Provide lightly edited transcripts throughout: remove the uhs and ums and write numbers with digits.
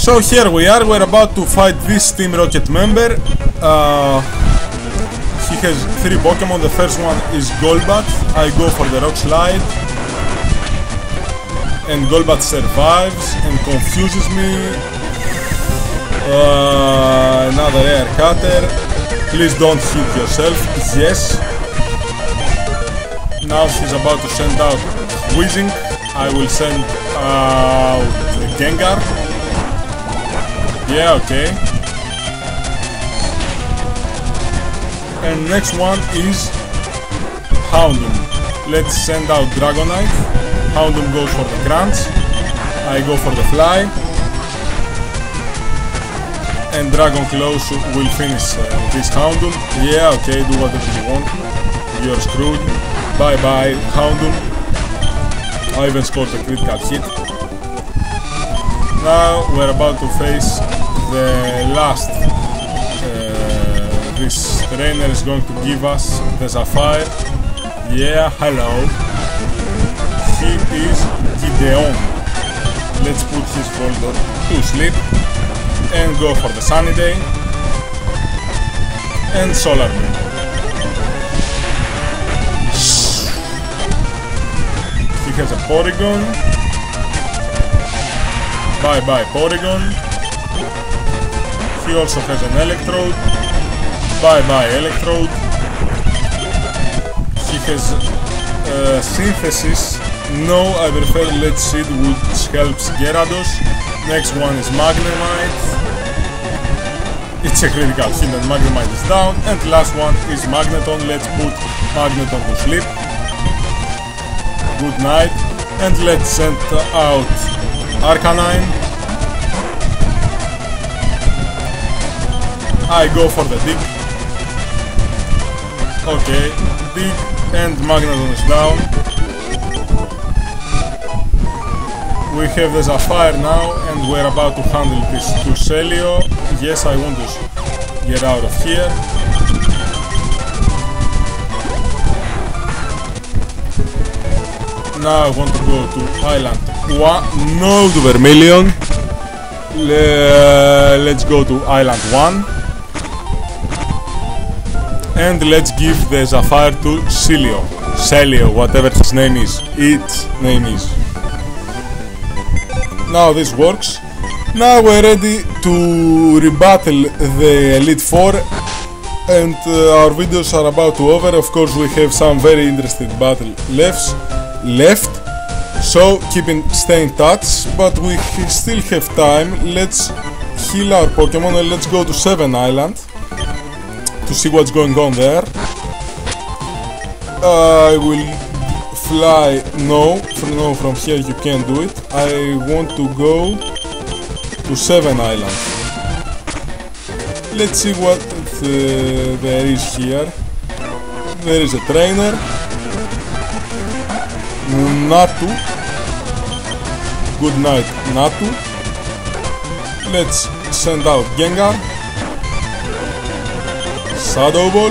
So here we are, we're about to fight this Team Rocket member. He has 3 Pokemon, the first one is Golbat. I go for the Rock Slide. And Golbat survives and confuses me. Another Air Cutter. Please don't hit yourself. Yes. Now he's about to send out Weezing. I will send out Gengar. Yeah, okay. And next one is Houndoom. Let's send out Dragonite. Houndoom goes for the Crunch. I go for the Fly. And Dragon Claws will finish this Houndoom. Yeah, okay, do whatever you want. You're screwed. Bye bye, Houndoom. I even scored a critical hit. Now we're about to face the last. This trainer is going to give us the Sapphire. Yeah, hello. He is Gideon. Let's put his folder to sleep and go for the Sunny Day and Solar Beam. He has a Porygon. Bye bye Porygon. He also has an Electrode. Bye bye Electrode. He has Synthesis. No, I prefer Lead Seed, which helps Gyarados. Next one is Magnemite. It's a critical hit and Magnemite is down. And last one is Magneton. Let's put Magneton to sleep. Good night. And let's send out Arcanine. I go for the Dig. Okay, Dig and Magneton is down. We have the Sapphire now and we're about to handle this to Celio. Yes, I want to get out of here. Now I want to go to Island 1. No to Vermilion. Let's go to Island 1. And let's give the Sapphire to Celio, whatever his name is. Its name is. Now this works. Now we're ready to rebattle the Elite Four, and our videos are about to over. Of course, we have some very interesting battle left. So stay in touch, but we still have time. Let's heal our Pokemon and let's go to 7 Island to see what's going on there. I will fly. No, from here you can't do it. I want to go to 7 Island. Let's see what there is here. There is a trainer. Natu. Good night, Natu. Let's send out Gengar. Shadow Ball.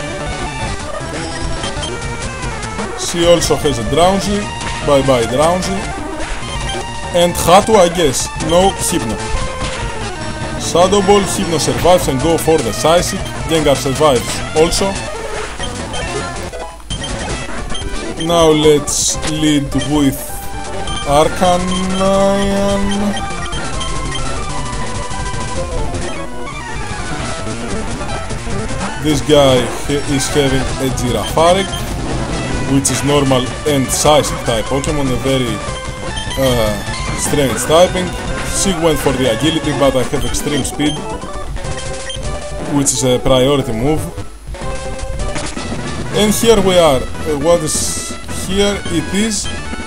She also has a Drowsy. Bye bye Drowsy. And Hatu, I guess. No, Hypno. Shadow Ball, Hypno survives and go for the Psychic. Gengar survives also. Now let's lead with Arcanine. This guy is having a Girafarig, which is normal and Psychic type Pokemon, a very strange typing. She went for the Agility, but I have Extreme Speed, which is a priority move. And here we are. What is here? It is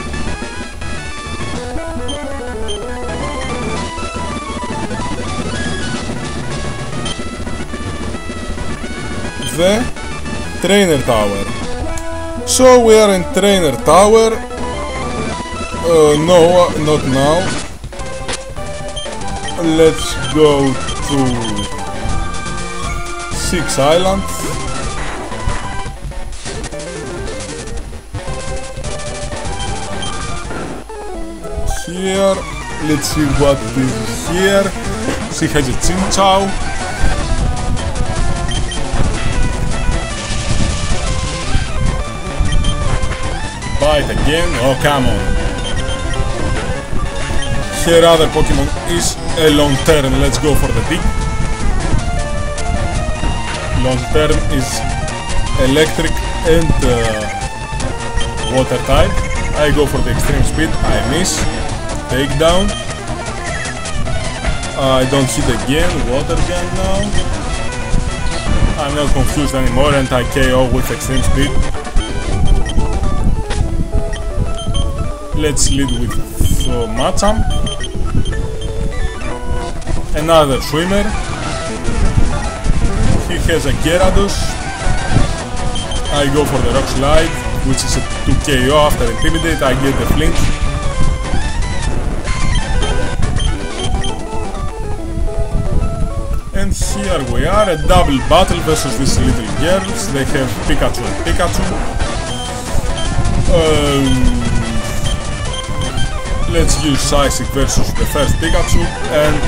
the Trainer Tower. So we are in Trainer Tower. No, not now. Let's go to 6 Island. Here let's see what is here. She has a Chinchou. Bite again. Oh, come on. Her other Pokemon is a Lanturn. Let's go for the dig. Lanturn is electric and water type. I go for the extreme speed. I miss. Takedown. I don't hit again. Water gun now. I'm not confused anymore and I KO with extreme speed. Let's lead with Machamp. Another swimmer. He has a Gyarados. I go for the Rock Slide, which is a 2 KO after Intimidate. I get the flinch. And here we are, a double battle versus these little girls. They have Pikachu and Pikachu. Let's use Psychic versus the first Pikachu and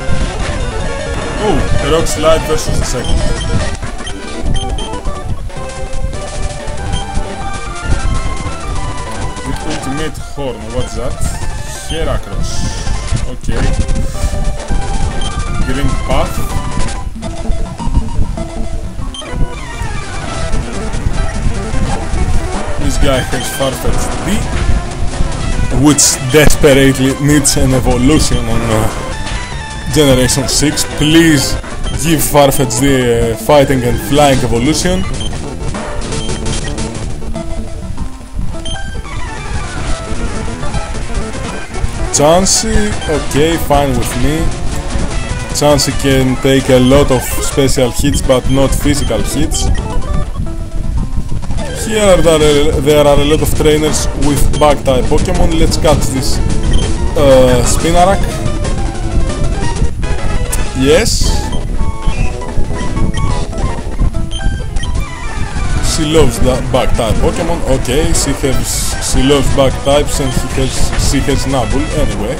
the Rock Slide versus the second. The Ultimate Horn, what's that? Heracross. Okay. Green Path. This guy has Farfetch'd D, which desperately needs an evolution on Generation 6. Please give Farfetch'd the fighting and flying evolution. Chansey, okay, fine with me. Chansey can take a lot of special hits but not physical hits. Here there are a lot of trainers with bug type Pokemon. Let's catch this Spinarak. Yes. She loves the bug type Pokemon. Okay, she loves bug types and she has Nabul anyway.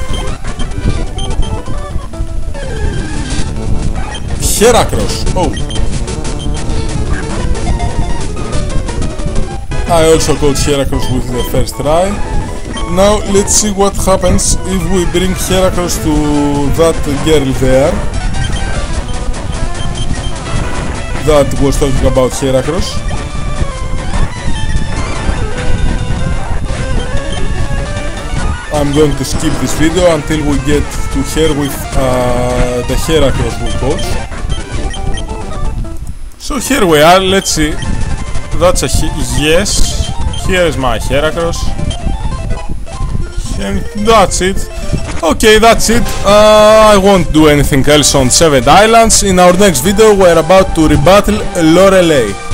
Heracross. Oh. I also caught Heracross with the first try. Now let's see what happens if we bring Heracross to that girl there that was talking about Heracross. I'm going to skip this video until we get to her with the Heracross we caught. So here we are, let's see. That's a yes. Here is my Heracross. And that's it. Okay, that's it. I won't do anything else on Seven Islands. In our next video we're about to rebattle Lorelei.